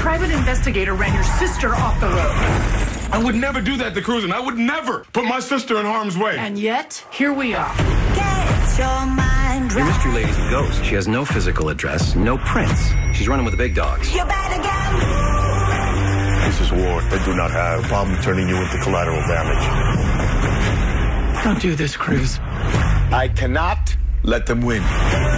private investigator ran your sister off the road. I would never do that to Cruising. I would never put my sister in harm's way. And yet, here we are. Get your mind right. Your mystery lady's a ghost. She has no physical address, no prints. She's running with the big dogs. You better get moving. This is war. I do not have a problem turning you into collateral damage. Don't do this, Cruz. I cannot let them win.